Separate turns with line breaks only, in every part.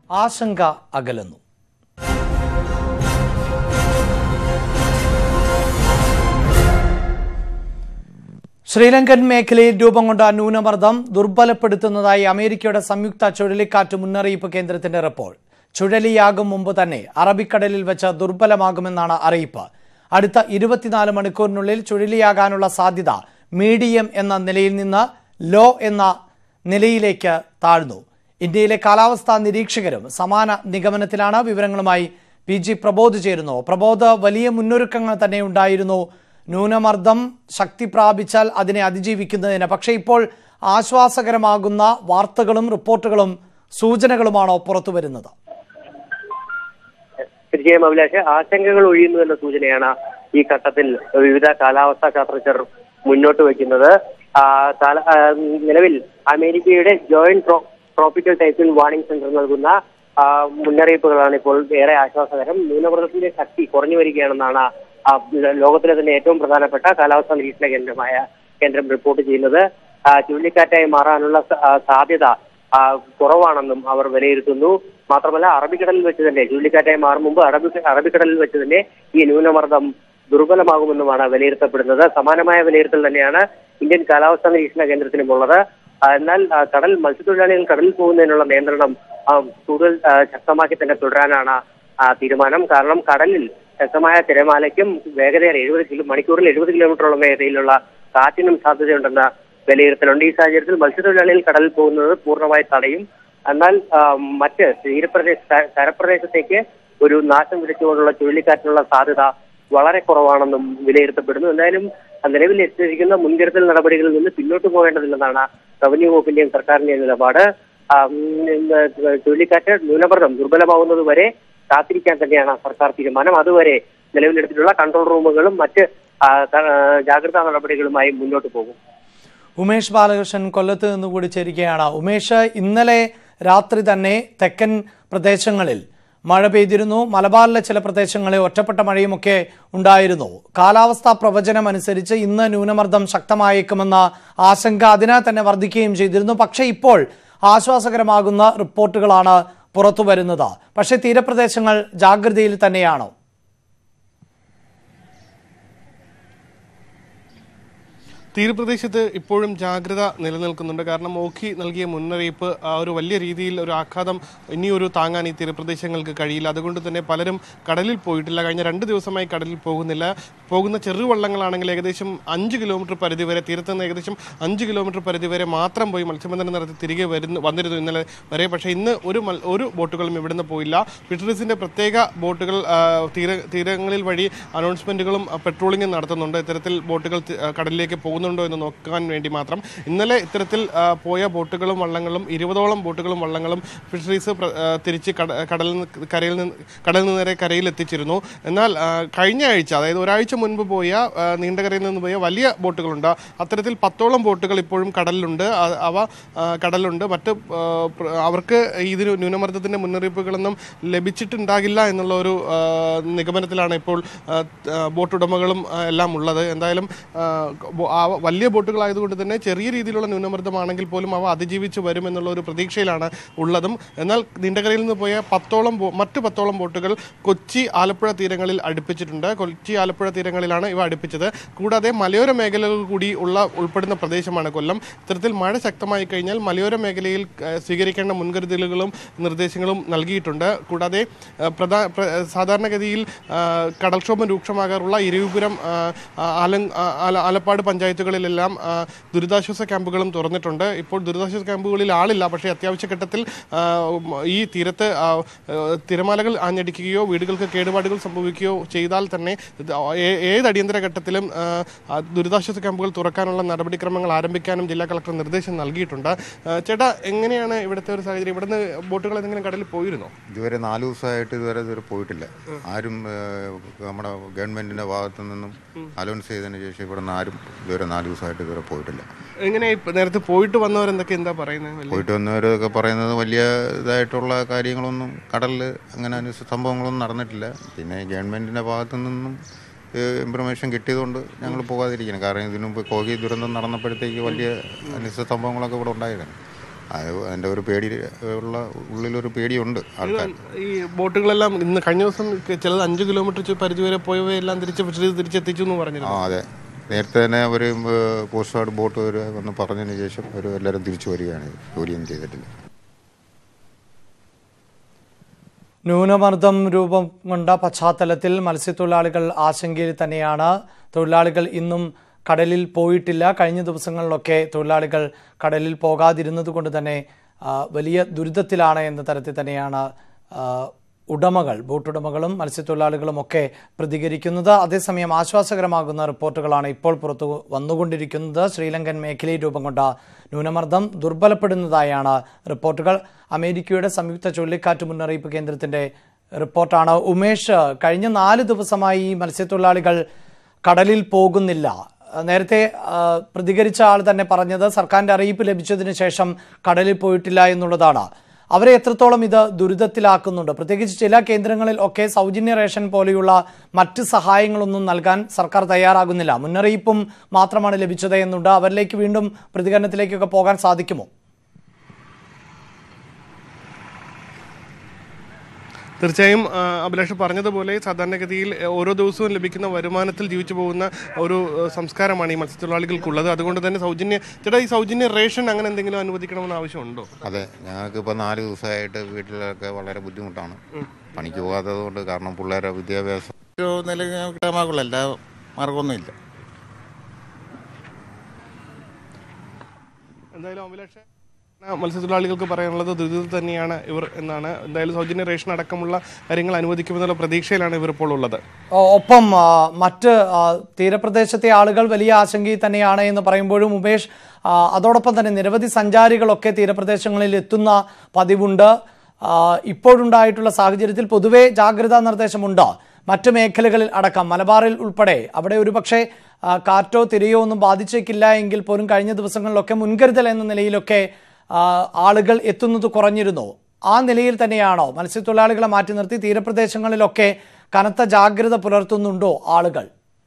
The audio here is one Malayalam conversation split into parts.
ആശങ്ക അകലുന്നു. ശ്രീലങ്കൻ മേഖലയിൽ രൂപം കൊണ്ട ന്യൂനമർദ്ദം ദുർബലപ്പെടുത്തുന്നതായി അമേരിക്കയുടെ സംയുക്ത ചുഴലിക്കാറ്റ് മുന്നറിയിപ്പ് കേന്ദ്രത്തിന്റെ റിപ്പോർട്ട്. ചുഴലിയാകും മുമ്പ് തന്നെ അറബിക്കടലിൽ വെച്ച് ദുർബലമാകുമെന്നാണ് അറിയിപ്പ്. അടുത്ത 24 മണിക്കൂറിനുള്ളിൽ ചുഴലിയാകാനുള്ള സാധ്യത മീഡിയം എന്ന നിലയിൽ നിന്ന് ലോ എന്ന നിലയിലേക്ക് താഴ്ന്നു. ഇന്ത്യയിലെ കാലാവസ്ഥാ നിരീക്ഷകരും സമാന നിഗമനത്തിലാണ്. വിവരങ്ങളുമായി PG പ്രബോധ് ചേരുന്നു. പ്രബോധ്, വലിയ മുന്നൊരുക്കങ്ങൾ തന്നെ ഉണ്ടായിരുന്നു ന്യൂനമർദ്ദം ശക്തി പ്രാപിച്ചാൽ അതിനെ അതിജീവിക്കുന്നതിന്. പക്ഷേ ഇപ്പോൾ ആശ്വാസകരമാകുന്ന വാർത്തകളും റിപ്പോർട്ടുകളും സൂചനകളുമാണോ പുറത്തു വരുന്നത്?
തീർച്ചയായും അഭിലാഷ്, ആശങ്കകൾ ഒഴിയുന്നു എന്ന സൂചനയാണ് ഈ ഘട്ടത്തിൽ വിവിധ കാലാവസ്ഥാ ശാസ്ത്രജ്ഞർ മുന്നോട്ട് വയ്ക്കുന്നത്. നിലവിൽ അമേരിക്കയുടെ joint tropical typhoon warning centre നൽകുന്ന മുന്നറിയിപ്പുകളാണ് ഇപ്പോൾ ഏറെ ആശ്വാസകരം. ന്യൂനമർദ്ദത്തിന്റെ ശക്തി കുറഞ്ഞു വരികയാണെന്നാണ് ലോകത്തിലെ തന്നെ ഏറ്റവും പ്രധാനപ്പെട്ട കാലാവസ്ഥാ നിരീക്ഷണ കേന്ദ്രം റിപ്പോർട്ട് ചെയ്യുന്നത്. ചുഴലിക്കാറ്റായി മാറാനുള്ള സാധ്യത കുറവാണെന്നും അവർ വിലയിരുത്തുന്നു. മാത്രമല്ല, അറബിക്കടലിൽ വെച്ച് തന്നെ ചുഴലിക്കാറ്റായി മാറും മുമ്പ് അറബിക്കടലിൽ വെച്ച് തന്നെ ഈ ന്യൂനമർദ്ദം ദുർബലമാകുമെന്നുമാണ് വിലയിരുത്തപ്പെടുന്നത്. സമാനമായ വിലയിരുത്തൽ തന്നെയാണ് ഇന്ത്യൻ കാലാവസ്ഥാ നിരീക്ഷണ കേന്ദ്രത്തിനുമുള്ളത്. എന്നാൽ മത്സ്യത്തൊഴിലാളികൾ കടലിൽ പോകുന്നതിനുള്ള നിയന്ത്രണം കൂടുതൽ ശക്തമാക്കി തന്നെ തുടരാനാണ് തീരുമാനം. കാരണം കടലിൽ ശക്തമായ തിരമാലയ്ക്കും മണിക്കൂറിൽ 70 കിലോമീറ്ററോളം വേഗതയിലുള്ള കാറ്റിനും സാധ്യതയുണ്ടെന്ന വിലയിരുത്തലുണ്ട്. ഈ സാഹചര്യത്തിൽ മത്സ്യത്തൊഴിലാളികൾ കടലിൽ പോകുന്നത് പൂർണ്ണമായി തടയും. എന്നാൽ മറ്റ് കരപ്രദേശത്തേക്ക് ഒരു നാശം വിതച്ചുകൊണ്ടുള്ള ചുഴലിക്കാറ്റിനുള്ള സാധ്യത വളരെ കുറവാണെന്നും വിലയിരുത്തപ്പെടുന്നു. എന്തായാലും നിലവിൽ എത്തിയിരിക്കുന്ന മുൻകരുതൽ നടപടികളിൽ നിന്ന് പിന്നോട്ട് പോകേണ്ടതില്ലെന്നാണ് റവന്യൂ വകുപ്പിന്റെയും സർക്കാരിന്റെയും നിലപാട്. ചുഴലിക്കാറ്റ് ന്യൂനമർദ്ദം ദുർബലമാവുന്നത് വരെ കാത്തിരിക്കാൻ തന്നെയാണ് സർക്കാർ തീരുമാനം. അതുവരെ നിലവിലെടുത്തിട്ടുള്ള കൺട്രോൾ റൂമുകളും മറ്റ് ജാഗ്രതാ നടപടികളുമായി മുന്നോട്ട് പോകും.
ഉമേഷ് ബാലകൃഷ്ണൻ കൊല്ലത്ത് നിന്നുകൂടി ചേരുകയാണ്. ഉമേഷ്, ഇന്നലെ രാത്രി തന്നെ തെക്കൻ പ്രദേശങ്ങളിൽ മഴ പെയ്തിരുന്നു. മലബാറിലെ ചില പ്രദേശങ്ങളിൽ ഒറ്റപ്പെട്ട മഴയുമൊക്കെ ഉണ്ടായിരുന്നു. കാലാവസ്ഥാ പ്രവചനം അനുസരിച്ച് ഇന്ന് ന്യൂനമർദ്ദം ശക്തമായേക്കുമെന്ന ആശങ്ക അതിനാൽ തന്നെ വർദ്ധിക്കുകയും ചെയ്തിരുന്നു. പക്ഷേ ഇപ്പോൾ ആശ്വാസകരമാകുന്ന റിപ്പോർട്ടുകളാണ് പുറത്തു വരുന്നത്. പക്ഷേ തീരപ്രദേശങ്ങൾ ജാഗ്രതയിൽ തന്നെയാണോ?
തീരപ്രദേശത്ത് ഇപ്പോഴും ജാഗ്രത നിലനിൽക്കുന്നുണ്ട്. കാരണം ഓഖി നൽകിയ മുന്നറിയിപ്പ് ഒരു വലിയ രീതിയിൽ ഒരു ആഘാതം ഇനിയൊരു താങ്ങാൻ ഈ തീരപ്രദേശങ്ങൾക്ക് കഴിയില്ല. അതുകൊണ്ട് തന്നെ പലരും കടലിൽ പോയിട്ടില്ല. കഴിഞ്ഞ 2 ദിവസമായി കടലിൽ പോകുന്നില്ല. പോകുന്ന ചെറുവള്ളങ്ങളാണെങ്കിൽ ഏകദേശം 5 കിലോമീറ്റർ പരിധി വരെ, തീരത്ത് നിന്ന് ഏകദേശം 5 കിലോമീറ്റർ പരിധി വരെ മാത്രം പോയി മത്സ്യബന്ധനം നടത്തി തിരികെ വന്നിരുന്നു ഇന്നലെ വരെ. പക്ഷേ ഇന്ന് ഒരു ബോട്ടുകളും ഇവിടുന്ന് പോയില്ല. ഫിഷറീസിന്റെ പ്രത്യേക ബോട്ടുകൾ തീരങ്ങളിൽ വഴി അനൗൺസ്മെന്റുകളും പെട്രോളിംഗും നടത്തുന്നുണ്ട്. ഇത്തരത്തിൽ ബോട്ടുകൾ കടലിലേക്ക് പോകുന്നുണ്ടോ എന്ന് നോക്കാൻ വേണ്ടി മാത്രം. ഇന്നലെ ഇത്തരത്തിൽ പോയ ബോട്ടുകളും വള്ളങ്ങളും 20ഓളം ബോട്ടുകളും വള്ളങ്ങളും ഫിഷറീസ് തിരിച്ച് കടലിൽ നിന്ന് നേരെ കരയിൽ എത്തിച്ചിരുന്നു. എന്നാൽ കഴിഞ്ഞ ആഴ്ച, അതായത് ഒരാഴ്ച മുൻപ് പോയ നീണ്ടകരയിൽ നിന്ന് പോയ വലിയ ബോട്ടുകളുണ്ട്. അത്തരത്തിൽ 10ഓളം ബോട്ടുകൾ ഇപ്പോഴും കടലിലുണ്ട്. മറ്റ് അവർക്ക് ഇതിന് ന്യൂനമർദ്ദത്തിന്റെ മുന്നറിയിപ്പുകളൊന്നും ലഭിച്ചിട്ടുണ്ടാകില്ല എന്നുള്ള ഒരു നിഗമനത്തിലാണ് ഇപ്പോൾ ബോട്ടുടമകളും എല്ലാം ഉള്ളത്. എന്തായാലും വലിയ ബോട്ടുകളായതുകൊണ്ട് തന്നെ ചെറിയ രീതിയിലുള്ള ന്യൂനമർദ്ദമാണെങ്കിൽ പോലും അവ അതിജീവിച്ച് വരുമെന്നുള്ള ഒരു പ്രതീക്ഷയിലാണ് ഉള്ളതും. എന്നാൽ നീണ്ടകരയിൽ നിന്ന് പോയ മറ്റ് 10ഓളം ബോട്ടുകൾ കൊച്ചി ആലപ്പുഴ തീരങ്ങളിൽ അടുപ്പിച്ചിട്ടുണ്ട്. കൊച്ചി ആലപ്പുഴ തീരങ്ങളിലാണ് ഇവ അടുപ്പിച്ചത്. കൂടാതെ മലയോര മേഖലകൾ കൂടി ഉൾപ്പെടുന്ന പ്രദേശമാണ് കൊല്ലം. ഇത്തരത്തിൽ മഴ ശക്തമായി കഴിഞ്ഞാൽ മലയോര മേഖലയിൽ സ്വീകരിക്കേണ്ട മുൻകരുതലുകളും നിർദ്ദേശങ്ങളും നൽകിയിട്ടുണ്ട്. കൂടാതെ സാധാരണഗതിയിൽ കടൽക്ഷോഭം രൂക്ഷമാകാറുള്ള ഇരവിപുരം, ആലപ്പാട് പഞ്ചായത്തുകളിലെല്ലാം ദുരിതാശ്വാസ ക്യാമ്പുകളും തുറന്നിട്ടുണ്ട്. ഇപ്പോൾ ദുരിതാശ്വാസ ക്യാമ്പുകളിൽ ആളില്ല. പക്ഷേ അത്യാവശ്യ ഘട്ടത്തിൽ ഈ തീരത്ത് തിരമാലകൾ ആഞ്ഞടിക്കുകയോ വീടുകൾക്ക് കേടുപാടുകൾ സംഭവിക്കുകയോ ചെയ്താൽ തന്നെ ഏത് അടിയന്തര ഘട്ടത്തിലും ദുരിതാശ്വാസ ക്യാമ്പുകൾ തുറക്കാനുള്ള നടപടിക്രമങ്ങൾ ആരംഭിക്കാനും ജില്ലാ കളക്ടർ നിർദ്ദേശം നൽകിയിട്ടുണ്ട്. ചേട്ടാ, എങ്ങനെയാണ് ഇവിടുത്തെ ഒരു സാഹചര്യം? ഇവിടുന്ന് ബോട്ടുകൾ എന്തെങ്കിലും കടലിൽ പോയിരുന്നോ?
ഇതുവരെ 4 ദിവസമായിട്ട് ഇതുവരെ പോയിട്ടില്ല. ആരും നമ്മുടെ ഗവൺമെന്റിന്റെ ഭാഗത്തു നിന്നും അലൗൺസ് ചെയ്തതിന് ശേഷം ഇവിടുന്ന് ആരും ഇതുവരെ 4 ദിവസമായിട്ട് ഇതുവരെ പോയിട്ടില്ല.
എങ്ങനെ നേരത്തെ പോയിട്ട് വന്നവരെന്തൊക്കെ എന്താ പറയുന്നത്?
പോയിട്ട് വന്നവരൊക്കെ പറയുന്നത് വലിയ ഇതായിട്ടുള്ള കാര്യങ്ങളൊന്നും കടലിൽ അങ്ങനെ സംഭവങ്ങളൊന്നും നടന്നിട്ടില്ല. പിന്നെ ഗവൺമെന്റിന്റെ ഭാഗത്തു നിന്നും ഇൻഫർമേഷൻ കിട്ടിയതുകൊണ്ട് ഞങ്ങൾ പോകാതിരിക്കണം. കാരണം ഇതിനു മുമ്പ് കോഹി ദുരന്തം നടന്നപ്പോഴത്തേക്ക് വലിയ അനിശ്ചിത സംഭവങ്ങളൊക്കെ ഇവിടെ ഉണ്ടായിരുന്നു. അതിൻ്റെ ഒരു പേടി ഉള്ളിലൊരു പേടിയുണ്ട് ആൾക്കാർ.
ഈ ബോട്ടുകളെല്ലാം ഇന്ന് കഴിഞ്ഞ ദിവസം ചിലത് 5 കിലോമീറ്റർ പരിധി വരെ പോയവയെല്ലാം തിരിച്ചെത്തിച്ചു എന്ന് പറഞ്ഞിരുന്നു.
അതെ, നേരത്തെ തന്നെ അവർ കോസ്റ്റ് ഗാർഡ് ബോട്ട് വന്ന് പറഞ്ഞതിന് ശേഷം അവർ എല്ലാവരും തിരിച്ചു വരികയാണ്, ജോലിയൊന്നും ചെയ്തിട്ടില്ല.
ന്യൂനമർദ്ദം രൂപം കൊണ്ട പശ്ചാത്തലത്തിൽ മത്സ്യത്തൊഴിലാളികൾ ആശങ്കയിൽ തന്നെയാണ്. തൊഴിലാളികൾ ഇന്നും കടലിൽ പോയിട്ടില്ല. കഴിഞ്ഞ ദിവസങ്ങളിലൊക്കെ തൊഴിലാളികൾ കടലിൽ പോകാതിരുന്നത് കൊണ്ട് തന്നെ വലിയ ദുരിതത്തിലാണ് എന്ന തരത്തിൽ തന്നെയാണ് ബോട്ടുടമകളും മത്സ്യത്തൊഴിലാളികളും ഒക്കെ പ്രതികരിക്കുന്നത്. അതേസമയം ആശ്വാസകരമാകുന്ന റിപ്പോർട്ടുകളാണ് ഇപ്പോൾ പുറത്തു വന്നുകൊണ്ടിരിക്കുന്നത്. ശ്രീലങ്കൻ മേഖലയിൽ രൂപം കൊണ്ട ന്യൂനമർദ്ദം ദുർബലപ്പെടുന്നതായാണ് റിപ്പോർട്ടുകൾ. അമേരിക്കയുടെ സംയുക്ത ചുഴലിക്കാറ്റ് മുന്നറിയിപ്പ് കേന്ദ്രത്തിന്റെ റിപ്പോർട്ടാണ്. ഉമേഷ്, കഴിഞ്ഞ 4 ദിവസമായി മത്സ്യത്തൊഴിലാളികൾ കടലിൽ പോകുന്നില്ല. നേരത്തെ പ്രതികരിച്ച ആൾ തന്നെ പറഞ്ഞത് സർക്കാരിന്റെ അറിയിപ്പ് ലഭിച്ചതിന് ശേഷം കടലിൽ പോയിട്ടില്ല എന്നുള്ളതാണ്. അവരെ എത്രത്തോളം ഇത് ദുരിതത്തിലാക്കുന്നുണ്ട്? പ്രത്യേകിച്ച് ചില കേന്ദ്രങ്ങളിൽ ഒക്കെ സൗജന്യ റേഷൻ പോലെയുള്ള മറ്റ് സഹായങ്ങളൊന്നും നൽകാൻ സർക്കാർ തയ്യാറാകുന്നില്ല. മുന്നറിയിപ്പും മാത്രമാണ് ലഭിച്ചത് എന്നുണ്ട്. അവരിലേക്ക് വീണ്ടും പ്രതികരണത്തിലേക്കൊക്കെ പോകാൻ സാധിക്കുമോ?
തീർച്ചയായും അഭിലാഷ് പറഞ്ഞതുപോലെ സാധാരണഗതിയിൽ ഓരോ ദിവസവും ലഭിക്കുന്ന വരുമാനത്തിൽ ജീവിച്ചു പോകുന്ന ഒരു സംസ്കാരമാണ് ഈ മത്സ്യത്തൊഴിലാളികൾക്കുള്ളത്. അതുകൊണ്ട് തന്നെ ഈ സൗജന്യ റേഷൻ അങ്ങനെ എന്തെങ്കിലും അനുവദിക്കണമെന്ന് ആവശ്യമുണ്ടോ?
അതെ, ഞങ്ങൾക്ക് ഇപ്പോൾ 4 ദിവസമായിട്ട് വീട്ടിലൊക്കെ വളരെ ബുദ്ധിമുട്ടാണ്, പണിക്ക് പോകാത്തത് കൊണ്ട്. കാരണം പിള്ളേരെ വിദ്യാഭ്യാസം നിലനിൽക്കാമാകുള്ള എല്ലാ മാർഗമൊന്നുമില്ല.
എന്തായാലും അഭിലാഷ്, മത്സ്യത്തൊഴിലാളികൾക്ക് പറയാനുള്ളത് ദുരിതത്തിൽ തന്നെയാണ് ഇവർ എന്നാണ്. എന്തായാലും സൗജന്യ റേഷൻ അടക്കമുള്ള കാര്യങ്ങൾ അനുവദിക്കുമെന്നുള്ള പ്രതീക്ഷയിലാണ് ഇവർ ഇപ്പോൾ ഉള്ളത്.
ഒപ്പം മറ്റ് തീരപ്രദേശത്തെ ആളുകൾ വലിയ ആശങ്കയിൽ തന്നെയാണ് എന്ന് പറയുമ്പോഴും ഉമേഷ്, അതോടൊപ്പം തന്നെ നിരവധി സഞ്ചാരികളൊക്കെ തീരപ്രദേശങ്ങളിൽ എത്തുന്ന പതിവുണ്ട്. ഇപ്പോഴുണ്ടായിട്ടുള്ള സാഹചര്യത്തിൽ പൊതുവെ ജാഗ്രതാ നിർദ്ദേശമുണ്ട്. മറ്റു മേഖലകളിൽ അടക്കം മലബാറിൽ ഉൾപ്പെടെ അവിടെ ഒരുപക്ഷെ കാറ്റോ തിരയോ ഒന്നും ബാധിച്ചേക്കില്ല എങ്കിൽ പോലും കഴിഞ്ഞ ദിവസങ്ങളിലൊക്കെ മുൻകരുതൽ എന്ന നിലയിലൊക്കെ ആളുകൾ എത്തുന്നത് കുറഞ്ഞിരുന്നു. ആ നിലയിൽ തന്നെയാണോ മത്സ്യത്തൊഴിലാളികളെ മാറ്റി നിർത്തി തീരപ്രദേശങ്ങളിലൊക്കെ കനത്ത ജാഗ്രത പുലർത്തുന്നുണ്ടോ ആളുകൾ?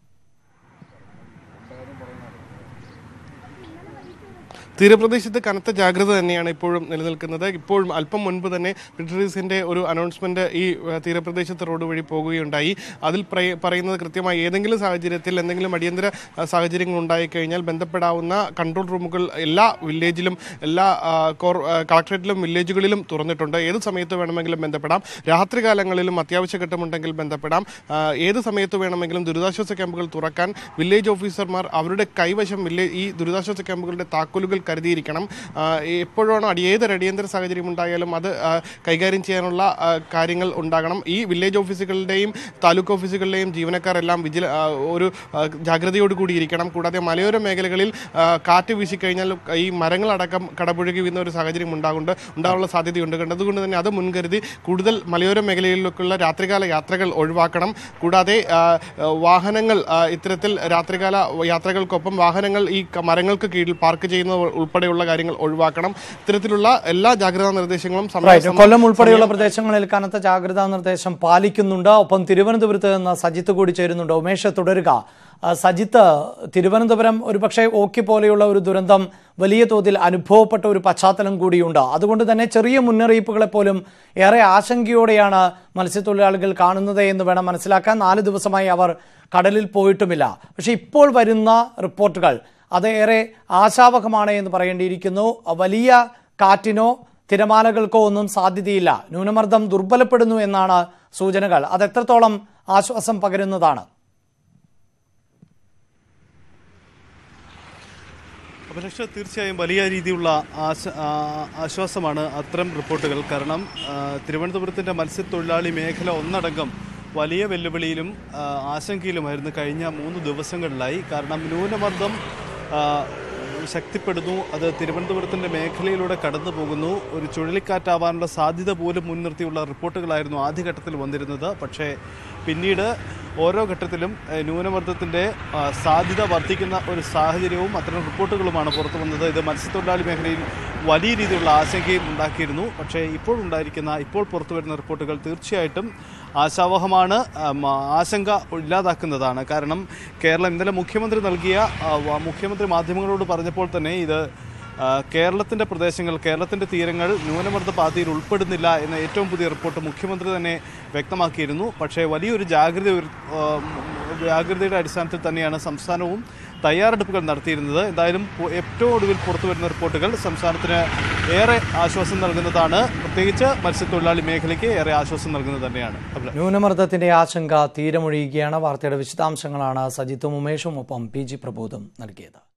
തീരപ്രദേശത്ത് കനത്ത ജാഗ്രത തന്നെയാണ് ഇപ്പോഴും നിലനിൽക്കുന്നത്. ഇപ്പോഴും അല്പം മുൻപ് തന്നെ ഫിഷറീസിന്റെ ഒരു അനൗൺസ്മെന്റ് ഈ തീരപ്രദേശത്ത് റോഡ് വഴി പോകുകയുണ്ടായി. അതിൽ പറയുന്നത് കൃത്യമായി ഏതെങ്കിലും സാഹചര്യത്തിൽ എന്തെങ്കിലും അടിയന്തര സാഹചര്യങ്ങൾ ഉണ്ടായിക്കഴിഞ്ഞാൽ ബന്ധപ്പെടാവുന്ന കൺട്രോൾ റൂമുകൾ എല്ലാ വില്ലേജിലും എല്ലാ കളക്ടറേറ്റിലും വില്ലേജുകളിലും തുറന്നിട്ടുണ്ട്. ഏത് സമയത്ത് വേണമെങ്കിലും ബന്ധപ്പെടാം. രാത്രികാലങ്ങളിലും അത്യാവശ്യ ഘട്ടമുണ്ടെങ്കിൽ ബന്ധപ്പെടാം. ഏത് സമയത്ത് വേണമെങ്കിലും ദുരിതാശ്വാസ ക്യാമ്പുകൾ തുറക്കാൻ വില്ലേജ് ഓഫീസർമാർ അവരുടെ കൈവശം ഈ ദുരിതാശ്വാസ ക്യാമ്പുകളുടെ താക്കോലുകൾ കരുതിയിരിക്കണം. എപ്പോഴാണോ ഏതൊരു അടിയന്തര സാഹചര്യം ഉണ്ടായാലും അത് കൈകാര്യം ചെയ്യാനുള്ള കാര്യങ്ങൾ ഉണ്ടാകണം. ഈ വില്ലേജ് ഓഫീസുകളുടെയും താലൂക്ക് ഓഫീസുകളുടെയും ജീവനക്കാരെല്ലാം ഒരു ജാഗ്രതയോടുകൂടി ഇരിക്കണം. കൂടാതെ മലയോര മേഖലകളിൽ കാറ്റ് വീശിക്കഴിഞ്ഞാൽ ഈ മരങ്ങളടക്കം കടപുഴകി വീഴുന്ന ഒരു സാഹചര്യം ഉണ്ടാകാനുള്ള സാധ്യതയുണ്ട്. അതുകൊണ്ട് തന്നെ അത് മുൻകരുതി കൂടുതൽ മലയോര മേഖലയിലേക്കുള്ള രാത്രികാല യാത്രകൾ ഒഴിവാക്കണം. കൂടാതെ വാഹനങ്ങൾ ഇത്തരത്തിൽ രാത്രികാല യാത്രകൾക്കൊപ്പം വാഹനങ്ങൾ ഈ മരങ്ങൾക്ക് കീഴിൽ പാർക്ക് ചെയ്യുന്ന ഉൾപ്പെടെയുള്ള കാര്യങ്ങൾ ഒഴിവാക്കണം. ഇത്തരത്തിലുള്ള എല്ലാ ജാഗ്രതാ നിർദ്ദേശങ്ങളും
കൊല്ലം ഉൾപ്പെടെയുള്ള പ്രദേശങ്ങളിൽ കനത്ത ജാഗ്രതാ നിർദ്ദേശം പാലിക്കുന്നുണ്ട്. ഒപ്പം തിരുവനന്തപുരത്ത് നിന്ന് സജിത്ത് കൂടി ചേരുന്നുണ്ട്. ഉമേഷ്, തുടരുക. സജിത്ത്, തിരുവനന്തപുരം ഒരുപക്ഷെ ഓക്കി പോലെയുള്ള ഒരു ദുരന്തം വലിയ തോതിൽ അനുഭവപ്പെട്ട ഒരു പശ്ചാത്തലം കൂടിയുണ്ട്. അതുകൊണ്ട് തന്നെ ചെറിയ മുന്നറിയിപ്പുകളെ പോലും ഏറെ ആശങ്കയോടെയാണ് മത്സ്യത്തൊഴിലാളികൾ കാണുന്നത് എന്ന് വേണം മനസ്സിലാക്കാൻ. 4 ദിവസമായി അവർ കടലിൽ പോയിട്ടുമില്ല. പക്ഷെ ഇപ്പോൾ വരുന്ന റിപ്പോർട്ടുകൾ അത് ഏറെ ആശാവഹമാണ് എന്ന് പറയേണ്ടിയിരിക്കുന്നു. വലിയ കാറ്റിനോ തിരമാലകൾക്കോ ഒന്നും സാധ്യതയില്ല. ന്യൂനമർദ്ദം ദുർബലപ്പെടുന്നു എന്നാണ് സൂചനകൾ. അത് എത്രത്തോളം ആശ്വാസം പകരുന്നതാണ്?
പക്ഷേ തീർച്ചയായും വലിയ രീതിയിലുള്ള ആശ്വാസമാണ് അത്തരം റിപ്പോർട്ടുകൾ. കാരണം തിരുവനന്തപുരത്തിൻ്റെ മത്സ്യത്തൊഴിലാളി മേഖല ഒന്നടങ്കം വലിയ വെല്ലുവിളിയിലും ആശങ്കയിലുമായിരുന്നു കഴിഞ്ഞ 3 ദിവസങ്ങളിലായി. കാരണം ന്യൂനമർദ്ദം ശക്തിപ്പെടുന്നു, അത് തിരുവനന്തപുരത്തിൻ്റെ മേഖലയിലൂടെ കടന്നു പോകുന്നു. ഒരു ചുഴലിക്കാറ്റാവാനുള്ള സാധ്യത പോലും മുൻനിർത്തിയുള്ള റിപ്പോർട്ടുകളായിരുന്നു ആദ്യഘട്ടത്തിൽ വന്നിരുന്നത്. പക്ഷേ പിന്നീട് ഓരോ ഘട്ടത്തിലും ന്യൂനമർദ്ദത്തിൻ്റെ സാധ്യത വർദ്ധിക്കുന്ന ഒരു സാഹചര്യവും അത്തരം റിപ്പോർട്ടുകളുമാണ് പുറത്തു വന്നത്. ഇത് മത്സ്യത്തൊഴിലാളി മേഖലയിൽ വലിയ രീതിയിലുള്ള ആശങ്കയും ഉണ്ടാക്കിയിരുന്നു. പക്ഷേ ഇപ്പോൾ പുറത്തു വരുന്ന റിപ്പോർട്ടുകൾ തീർച്ചയായിട്ടും ആശാവഹമാണ്, ആശങ്ക ഇല്ലാതാക്കുന്നതാണ്. കാരണം കേരളം ഇന്നലെ മുഖ്യമന്ത്രി മാധ്യമങ്ങളോട് പറഞ്ഞപ്പോൾ തന്നെ ഇത് കേരളത്തിൻ്റെ പ്രദേശങ്ങൾ, കേരളത്തിൻ്റെ തീരങ്ങൾ ന്യൂനമർദ്ദ പാതയിൽ ഉൾപ്പെടുന്നില്ല എന്ന ഏറ്റവും പുതിയ റിപ്പോർട്ട് മുഖ്യമന്ത്രി തന്നെ വ്യക്തമാക്കിയിരുന്നു. പക്ഷേ വലിയൊരു ജാഗ്രതയുടെ അടിസ്ഥാനത്തിൽ തന്നെയാണ് സംസ്ഥാനവും തയ്യാറെടുപ്പുകൾ നടത്തിയിരുന്നത്. എന്തായാലും ഏറ്റവും ഒടുവിൽ പുറത്തു വരുന്ന റിപ്പോർട്ടുകൾ സംസ്ഥാനത്തിന് ഏറെ ആശ്വാസം നൽകുന്നതാണ്. പ്രത്യേകിച്ച് മത്സ്യത്തൊഴിലാളി മേഖലയ്ക്ക് ഏറെ ആശ്വാസം നൽകുന്നത് തന്നെയാണ്.
ന്യൂനമർദ്ദത്തിന്റെ ആശങ്ക തീരമൊഴിയുകയാണ്. വാർത്തയുടെ വിശദാംശങ്ങളാണ് സജിത്തും ഉമേഷും ഒപ്പം PG പ്രബോധം നൽകിയത്.